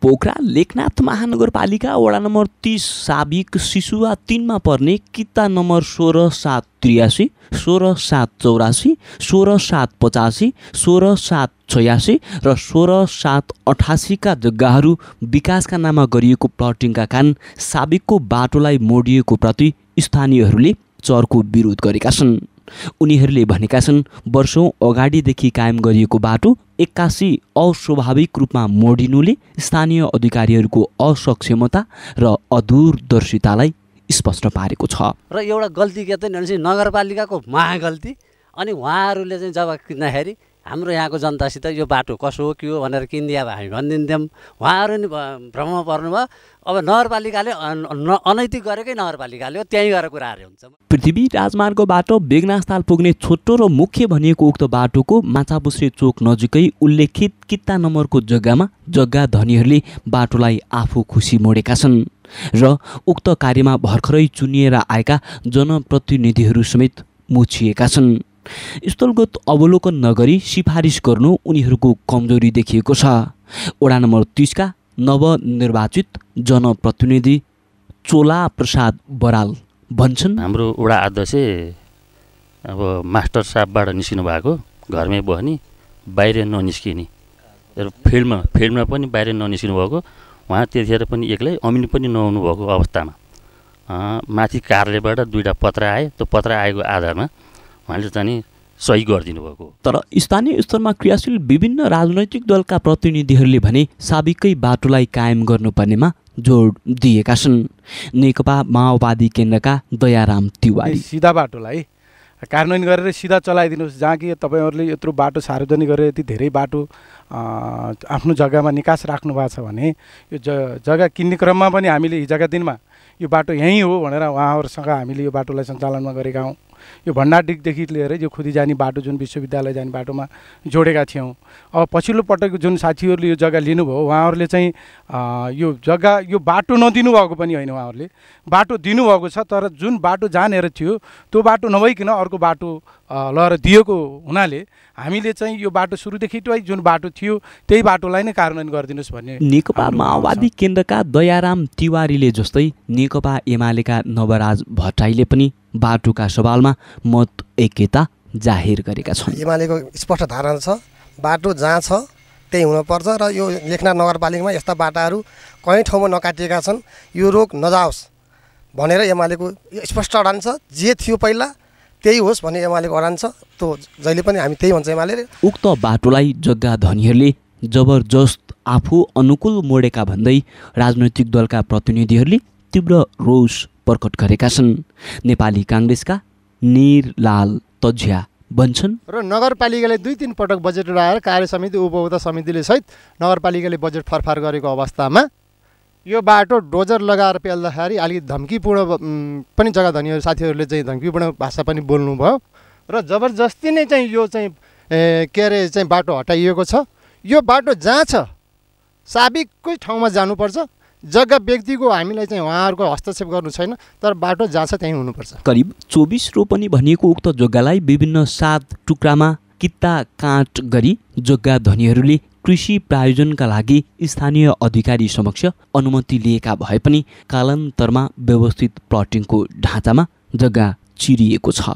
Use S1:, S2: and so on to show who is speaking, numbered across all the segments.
S1: पोखरा लेखनाथ महानगरपालिका वडा नम्बर 30 साबिक सिसुवा 3 मा पर्ने किता नम्बर 16783, 16784, 16785, 16786 र 16788 का जग्गाहरू विकासका नाममा गरिएको प्लटिङका कारण साबिकको बाटोलाई मोडिएको प्रति स्थानीयहरूले चर्को विरोध गरेका छन्। उनीहरूले भनेका छन् वर्षौं अगाडिदेखि कायम गरिएको बाटो 81 अस्वाभाविक रूपमा मोडिनुले स्थानीय अधिकारीहरूको असक्षमता र अदूरदर्शितालाई स्पष्ट पारेको छ।
S2: र एउटा गल्ती के त नगरपालिकाको महागल्ती। अनि उहाँहरूले चाहिँ जब किन्दाखेरि हाम्रो यहाँको जनतासित यो बाटो कसो हो के हो भनेर किनिदिया भए हामी भनिदिन्थ्यौँ। उहाँहरू नि भ्रममा पर्नुभयो। अब नगरपालिकाले अनैतिक गरेकै नगरपालिकाले हो, त्यहीँ गएर कुराहरू हुन्छ।
S1: पृथ्वी राजमार्गबाट बेगनासताल पुग्ने छोटो र मुख्य भनिएको उक्त बाटोको माछापुछ्रे चोक नजिकै उल्लेखित किता नम्बरको जग्गामा जग्गा धनीहरूले बाटोलाई आफू खुसी मोडेका छन् र उक्त कार्यमा भर्खरै चुनिएर आएका जनप्रतिनिधिहरू समेत मुछिएका छन्। स्थलगत अवलोकन नगरी सिफारिस गर्नु उनीहरूको कमजोरी देखिएको छ। वडा नम्बर 30 का नवनिर्वाचित जनप्रतिनिधि चोला प्रसाद बराल भन्छन्,
S3: हाम्रो वडा अध्यक्ष अब मास्टर साहबबाट निस्किनु भएको, घरमै बस्ने, बाहिर ननिस्किने, फिल्डमा पनि बाहिर ननिस्किनु भएको। उहाँ त्यतिखेर पनि एक्लै अमिन पनि नहुनु भएको अवस्थामा माथि कार्यालयबाट 2टा पत्र आए। त्यो पत्र आएको आधारमा उहाँले चाहिँ सही गरिदिनु भएको।
S1: तर स्थानीय स्तरमा क्रियाशील विभिन्न राजनैतिक दलका प्रतिनिधिहरूले भने साबिकै बाटोलाई कायम गर्नुपर्नेमा जोड दिएका छन्। नेकपा माओवादी केन्द्रका दयाराम तिवारी
S4: सिधा बाटोलाई कार्यान्वयन गरेर सिधा चलाइदिनुहोस्। जहाँ कि तपाईँहरूले यत्रो बाटो सार्वजनिक गरेर यति धेरै बाटो आफ्नो जग्गामा निकास राख्नु भएको छ भने यो जग्गा किन्ने क्रममा पनि हामीले हिजोका दिनमा यो बाटो यहीँ हो भनेर उहाँहरूसँग हामीले यो बाटोलाई सञ्चालनमा गरेका हौँ। यो भण्डारडिगदेखि लिएर यो खुदी जाने बाटो जुन विश्वविद्यालय जाने बाटोमा जोडेका थियौँ। अब पछिल्लो पटक जुन साथीहरूले यो जग्गा लिनुभयो उहाँहरूले चाहिँ यो जग्गा यो बाटो नदिनु भएको पनि होइन, उहाँहरूले बाटो दिनुभएको छ। तर जुन बाटो जहाँनिर थियो त्यो बाटो नभइकन अर्को बाटो लगेर दिएको हुनाले हामीले चाहिँ यो बाटो सुरुदेखि जुन बाटो थियो त्यही बाटोलाई नै कार्यान्वयन गरिदिनुहोस् भन्ने।
S1: नेकपा माओवादी केन्द्रका दयाराम तिवारीले जस्तै नेकपा एमालेका नवराज भट्टराईले पनि बाटोका सवालमा मत एकता जाहेर गरेका छन्।
S5: एमालेको स्पष्ट धारणा छ बाटो जहाँ छ त्यही हुनुपर्छ र यो लेखनाथ नगरपालिकामा यस्ता बाटाहरू कहीँ ठाउँमा नकाटिएका छन्, यो रोग नजाओस् भनेर एमालेको स्पष्ट अडान छ। जे थियो पहिला त्यही होस् भन्ने एमालेको अडान छ। त्यो जहिले पनि हामी त्यही भन्छ एमाले।
S1: उक्त बाटोलाई जग्गा धनीहरूले जबरजस्त आफू अनुकूल मोडेका भन्दै राजनैतिक दलका प्रतिनिधिहरूले तीव्र रोष प्रकट गरेका छन्। नेपाली काङ्ग्रेसका निरलाल तज्या भन्छन्,
S6: र नगरपालिकाले 2-3 पटक बजेट ल्याएर कार्य समिति उपभोक्ता समितिले सहित नगरपालिकाले बजेट फरफार गरेको अवस्थामा यो बाटो डोजर लगाएर पेल्दाखेरि अलिकति धम्कीपूर्ण पनि जग्गा धनीहरू साथीहरूले चाहिँ धम्कीपूर्ण भाषा पनि बोल्नुभयो र जबरजस्ती नै चाहिँ यो चाहिँ के अरे चाहिँ बाटो हटाइएको छ। यो बाटो जहाँ छ साबिककै ठाउँमा जानुपर्छ। जग्गा व्यक्तिको हामीलाई चाहिँ उहाँहरूको हस्तक्षेप गर्नु छैन, तर बाटो जहाँ छ त्यहीँ हुनुपर्छ।
S1: करिब 24 रोपनी भनिएको उक्त जग्गालाई विभिन्न 7 टुक्रामा कित्ता काट गरी जग्गा धनीहरूले कृषि प्रायोजनका लागि स्थानीय अधिकारी समक्ष अनुमति लिएका भए पनि कालान्तरमा व्यवस्थित प्लटिङको ढाँचामा जग्गा चिरिएको छ।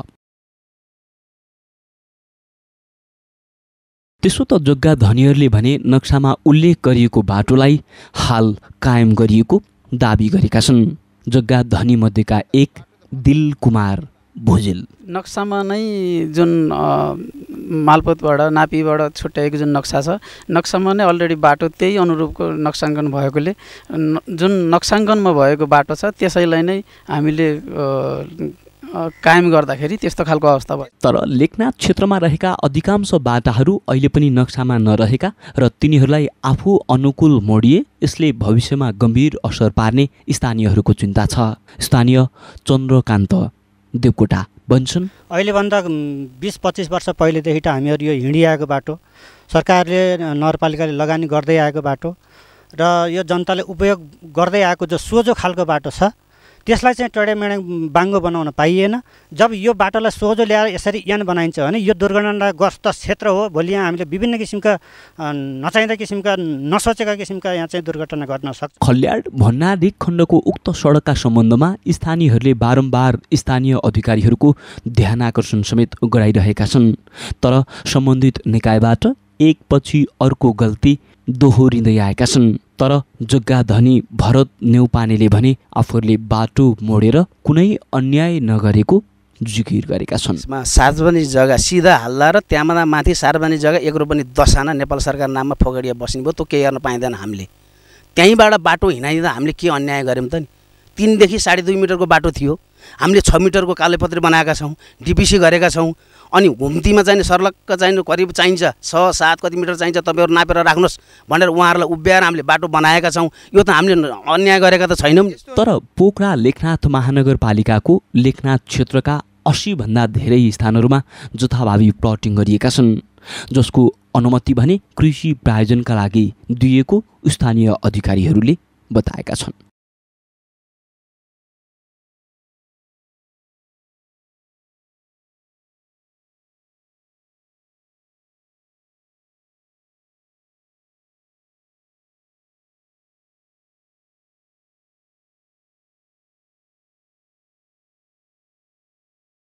S1: त्यसो त जग्गा धनीहरूले भने नक्सामा उल्लेख गरिएको बाटोलाई हाल कायम गरिएको दाबी गरेका छन्। जग्गा धनी मध्येका एक दिलकुमार भुजेल
S7: नक्सामा नै जुन मालपोतबाट नापीबाट छुट्याएको जुन नक्सा छ, नक्सामा नै अलरेडी बाटो त्यही अनुरूपको नक्साङ्कन भएकोले जुन नक्साङ्कनमा भएको बाटो छ त्यसैलाई नै हामीले कायम गर्दाखेरि त्यस्तो खालको अवस्था भयो।
S1: तर लेखनाथ क्षेत्रमा रहेका अधिकांश बाटाहरू अहिले पनि नक्सामा नरहेका र तिनीहरूलाई आफू अनुकूल मोडिए यसले भविष्यमा गम्भीर असर पार्ने स्थानीयहरूको चिन्ता छ। स्थानीय चन्द्रकान्त देवकोटा भन्छन्,
S8: अहिलेभन्दा 20-25 वर्ष पहिलेदेखि त हामीहरू यो हिँडिआएको बाटो, सरकारले नगरपालिकाले लगानी गर्दै आएको बाटो र यो जनताले उपयोग गर्दै आएको जो सोझो खालको बाटो छ त्यसलाई चाहिँ टडेमेडे बाङ्गो बनाउन पाइएन। जब यो बाटोलाई सोझो ल्याएर यसरी यान बनाइन्छ भने यो दुर्घटनाग्रस्त क्षेत्र हो। भोलि यहाँ हामीले विभिन्न किसिमका नचाहिँदा किसिमका नसोचेका किसिमका यहाँ चाहिँ दुर्घटना घट्न सक्छ।
S1: खल्याड भन्नाडी खण्डको उक्त सडकका सम्बन्धमा स्थानीयहरूले बारम्बार स्थानीय अधिकारीहरूको ध्यान आकर्षण समेत गराइरहेका छन्। तर सम्बन्धित निकायबाट एकपछि अर्को गल्ती दोहोरिँदै आएका छन्। तर जग्गा धनी भरत नेउपानेले भने आफूहरूले बाटो मोडेर कुनै अन्याय नगरेको जिकिर गरेका छन्।
S9: सार्वजनिक जग्गा सिधा हल्ला र त्यहाँभन्दा माथि सार्वजनिक जग्गा 1 रुपैयाँ 10 आना नेपाल सरकार नाममा फोगडिया बस्ने भयो। त्यो केही गर्न पाइँदैन। हामीले त्यहीँबाट बाटो हिँडाइदिँदा हामीले के अन्याय गऱ्यौँ त नि। 3 देखि 2.5 मिटरको बाटो थियो, हामीले 6 मिटरको कालोपत्री बनाएका छौँ, डिपिसी गरेका छौँ। अनि घुम्तीमा चाहिने सर्लक्क चाहिने करिब चाहिन्छ 6-7 कति मिटर चाहिन्छ तपाईँहरू नापेर राख्नुहोस् भनेर उहाँहरूलाई उभ्याएर हामीले बाटो बनाएका छौँ। यो त हामीले अन्याय गरेका त छैनौँ।
S1: तर पोखरा लेखनाथ महानगरपालिकाको लेखनाथ क्षेत्रका 80 भन्दा धेरै स्थानहरूमा जथाभावी प्लटिङ गरिएका छन्, जसको अनुमति भने कृषि प्रायोजनका लागि दिएको स्थानीय अधिकारीहरूले बताएका छन्।